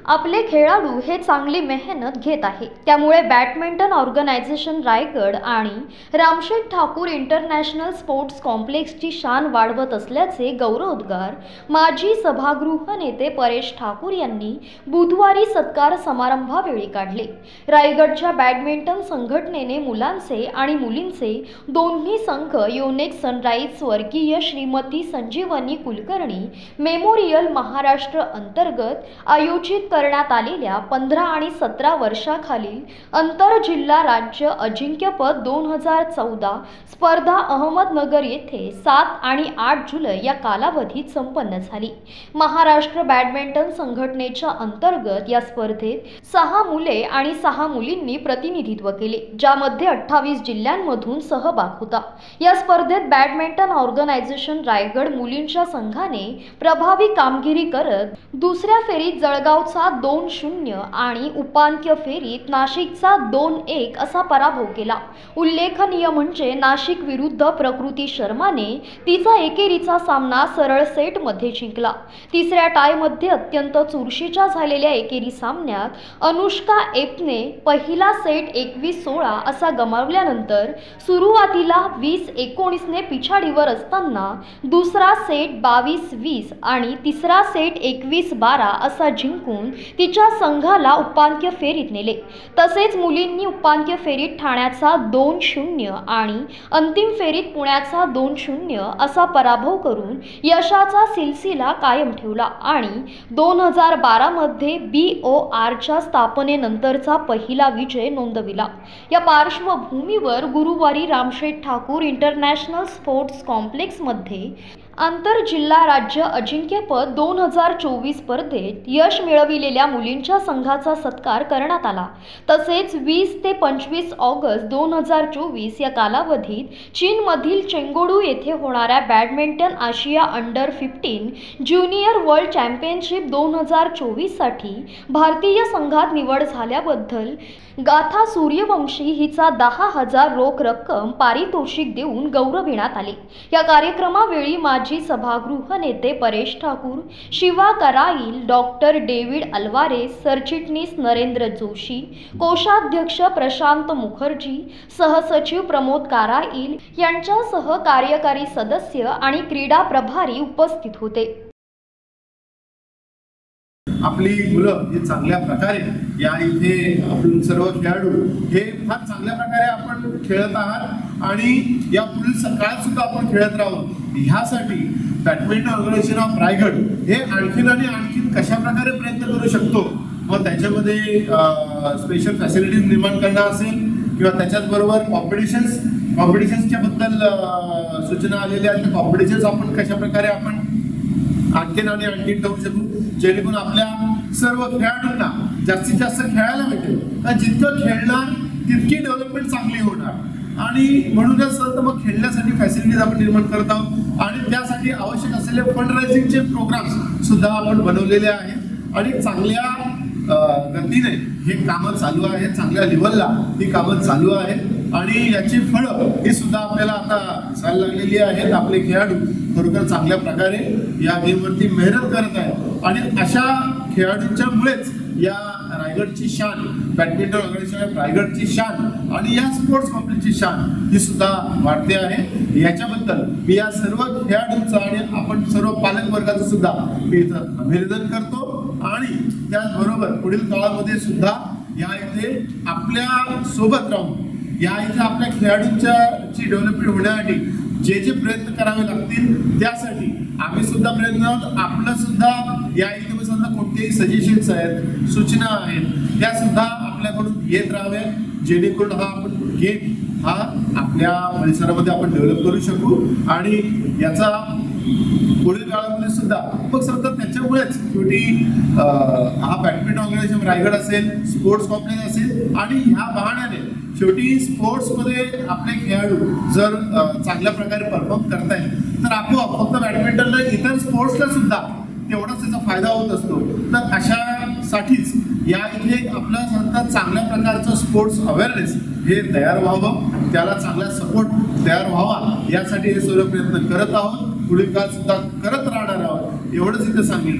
आपले खेळाडू हे चांगली मेहनत घेत आहे। त्यामुळे बॅडमिंटन ऑर्गनायझेशन रायगड आणि रामशेठ ठाकूर इंटरनॅशनल स्पोर्ट्स कॉम्प्लेक्सची शान वाढवत असल्याचे गौरवोद्गार माजी सभागृह नेते परेश ठाकूर यांनी बुधवारी सत्कार समारंभावेळी काढले। रायगडच्या बॅडमिंटन संघटनेने मुलांचे आणि मुलींचे दोन्ही संघ योनेक्स सनराइज स्वर्गीय श्रीमती संजीवनी कुलकर्णी मेमोरियल महाराष्ट्र अंतर्गत आयोजित करण्यात आलेल्या 15 आणि 17 वर्षाखालील आंतर जिल्हा राज्य अजिंक्यपद 2014 स्पर्धा अहमदनगर येथे 7 आणि 8 जुलै या कालावधीत संपन्न झाली। महाराष्ट्र बॅडमिंटन संघटनेच्या अंतर्गत या स्पर्धेत 6 मुले आणि 6 मुलींनी प्रतिनिधित्व केले, ज्यामध्ये 28 जिल्ह्यांमधून सहभाग होता। या स्पर्धेत बॅडमिंटन ऑर्गनायझेशन रायगड मुलींच्या संघाने प्रभावी कामगिरी करत दुसऱ्या फेरीत जळगावचा 2-0 आणि उपांत्य फेरीत नाशिकचा 2-1 असा पराभव केला। उल्लेखनीय म्हणजे नाशिक विरुद्ध प्रकृती शर्माने तिचा एकेरीचा सामना सरळ सेटमध्ये जिंकला। तिसऱ्या टायमध्ये अत्यंत चुरशीच्या झालेल्या एकेरी सामन्यात अनुष्का एपने पहिला सेट 21-16 असा गमावल्यानंतर सुरुवातीला 20-19 ने पिछाडीवर असताना दुसरा सेट 22-20 आणि तिसरा सेट 21-12 असा जिंकून तिच्या संघाला उपांत्य फेरीत नेले। तसेच मुलींनी उपांत्य फेरीत ठाण्याचा 2-0 आणि अंतिम फेरीत पुण्याचा 2-0 असा पराभव करून यशाचा सिलसिला कायम ठेवला आणि 2012 मध्ये BORच्या स्थापनेनंतरचा पहिला विजय नोंदविला। या पार्श्वभूमीवर गुरुवारी Ramsheth Thakur international sports complex मध्ये आंतर जिल्हा राज्य अजिंक्यपद 2024 स्पर्धेत यश मिळविलेल्या मुलींच्या संघाचा सत्कार करण्यात आला। तसेच 20 ते 25 ऑगस्ट 2024 या कालावधीत चीनमधील चेंगडू येथे होणाऱ्या बॅडमिंटन आशिया अंडर 15 ज्युनियर वर्ल्ड चॅम्पियनशिप 2024 साठी भारतीय संघात निवड झाल्याबद्दल गाथा सूर्यवंशी हिचा 10,000 रोख रक्कम पारितोषिक देऊन गौरविण्यात आले। या कार्यक्रमावेळी माजी सभागृह नेते Paresh Thakur, Shiva Karail, doctor David Alvares, सरचिटणीस नरेंद्र जोशी, कोषाध्यक्ष प्रशांत मुखर्जी, सहसचिव प्रमोद कराईल यांच्यासह कार्यकारी सदस्य आणि क्रीडा प्रभारी उपस्थित होते। आपली मुलं हे चांगल्या प्रकारे या इथे आपण सर्व खेळाडू हे फार चांगल्या प्रकारे आपण खेळत आहात आणि या पुढील काळात सुद्धा आपण खेळत राहू। ह्यासाठी बॅडमिंटन ऑर्गनायझेशन ऑफ रायगड हे आणखीन आणि आणखीन कशा प्रकारे प्रयत्न करू शकतो, मग त्याच्यामध्ये स्पेशल फॅसिलिटीज निर्माण करणं असेल किंवा त्याच्याच बरोबर कॉम्पिटिशन्सच्या बद्दल सूचना आलेल्या आहेत। कॉम्पिटिशन्स आपण कशा प्रकारे आपण आणखीन आणि आणखीन ठेवू शकू, जेणेकरून आपल्या सर्व खेळाडूंना जास्तीत जास्त खेळायला भेटेल। जितकं खेळणार तितकी डेव्हलपमेंट चांगली होणार आणि म्हणूनच तर मग खेळण्यासाठी फॅसिलिटीज आपण निर्माण करत आहोत आणि त्यासाठी आवश्यक असलेले फंडरायझिंगचे प्रोग्राम्स सुद्धा आपण बनवलेले आहेत आणि चांगल्या गतीने हे कामं चालू आहेत, चांगल्या लेवलला ही कामं चालू आहेत आणि याची फळं ही सुद्धा आपल्याला आता दिसायला लागलेली आहेत। आपले खेळाडू खरोखर चांगल्या प्रकारे या गेमवरती मेहनत करत आहेत आणि अशा खेळाडूंच्यामुळेच या रायगडची शान, बॅडमिंटन ऑर्गनायझेशन रायगडची शान आणि या स्पोर्ट्स कॉम्प्लेक्सची शान ही सुद्धा वाढते आहे। याच्याबद्दल मी या सर्व खेळाडूंचं आणि आपण सर्व पालक वर्गाचं सुद्धा मी इथं अभिनंदन करतो आणि त्याचबरोबर पुढील काळामध्ये सुद्धा या इथे आपल्या सोबत राहून या इथे आपल्या खेळाडूंची डेव्हलपमेंट होण्यासाठी जे प्रयत्न करावे लागतील त्यासाठी आम्ही सुद्धा प्रयत्न आहोत। आपलं सुद्धा या इथे सुद्धा कोणतेही सजेशन्स आहेत, सूचना आहेत, त्या सुद्धा आपल्याकडून येत राहावे, जेणेकरून हा आपण गेम हा आपल्या परिसरामध्ये आपण डेव्हलप करू शकू आणि याचा पुढील काळामध्ये सुद्धा मग सतत त्याच्यामुळेच शेवटी हा बॅडमिंटन ऑर्गनायझेशन रायगड असेल, स्पोर्ट्स कॉम्प्लेक्स असेल आणि ह्या बहाण्याने शेवटी स्पोर्ट्समध्ये आपले खेळाडू जर चांगल्या प्रकारे परफॉर्म करतायत तर आपोआप फक्त बॅडमिंटन नाही इतर स्पोर्ट्सला सुद्धा तेवढाच त्याचा फायदा होत असतो। तर अशासाठीच या इथे आपला सतत चांगल्या प्रकारचं स्पोर्ट्स अवेअरनेस हे तयार व्हावं, त्याला चांगला सपोर्ट तयार व्हावा यासाठी हे सर्व प्रयत्न करत आहोत, पुढील काळ सुद्धा करत राहणार आहोत, एवढंच इथे सांगितलं।